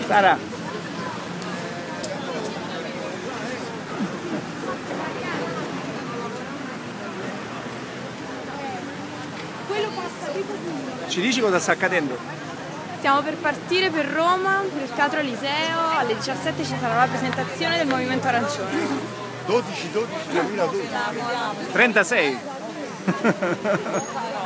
Sara. Quello passa tipo qui. Ci dici cosa sta accadendo? Stiamo per partire per Roma, per il Teatro Eliseo, alle 17 ci sarà la presentazione del Movimento Arancione. 12 2012. 36.